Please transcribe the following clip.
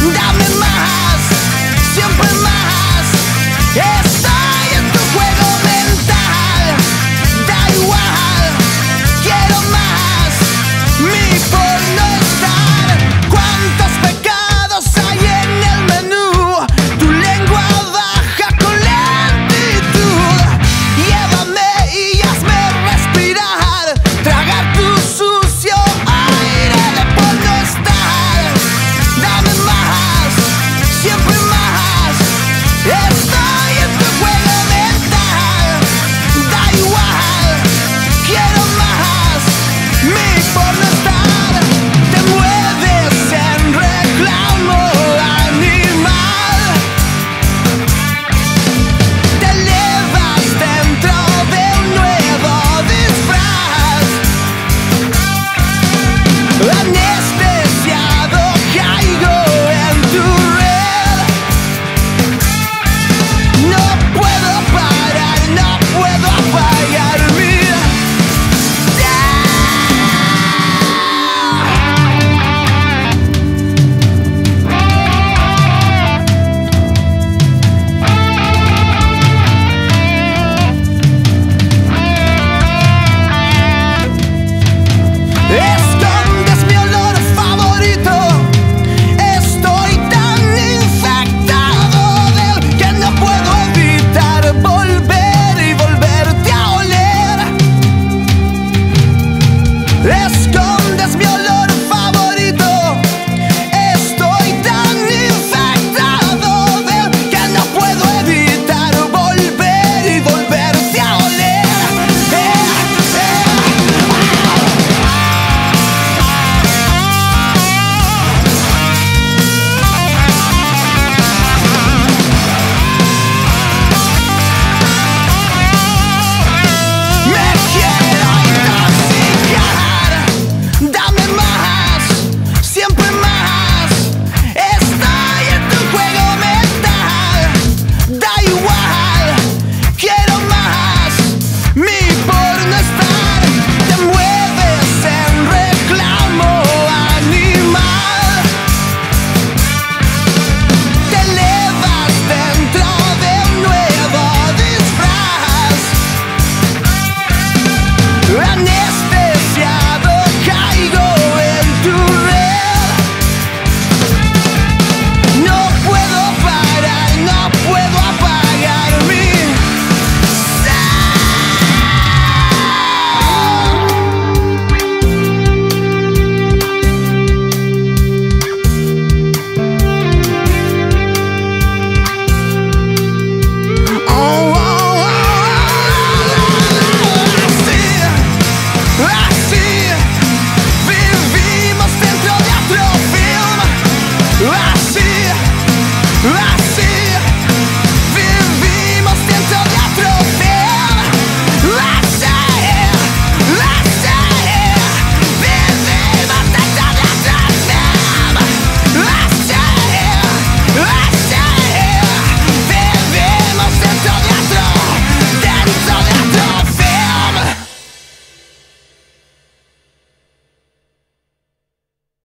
Dame más, siempre más. Estoy en tu juego mental. Da igual, quiero más. Mi porno estar. ¿Cuántos pecados hay en el menú? Tu lengua baja con lentitud. Llévame y hazme respirar. Tragar tu sucio aire de porno estar. Dame más, siempre más. Estoy en tu juego mental. Da igual, quiero más. Mi porno estar. Te mueves en reclamo animal. Te elevas dentro de un nuevo disfraz. Anestesiado caigo en tu red. No puedo parar, no puedo apagar mi Escondes mi olor favorito. Estoy tan infectado de él que no puedo evitar volver y volverte a oler. Escondes mi olor favorito. Estoy tan infectado de él que no puedo evitar volver y volverte a oler. Me quiero intoxicar. Dame más, siempre más. Estoy en tu juego mental. Da igual, quiero más. Mi porno estar. Te mueves en reclamo animal. Te elevas dentro de un nuevo disfraz. Anestesiado caigo en tu red. No puedo parar, no puedo apagar mi Así vivimos dentro de otro film. Así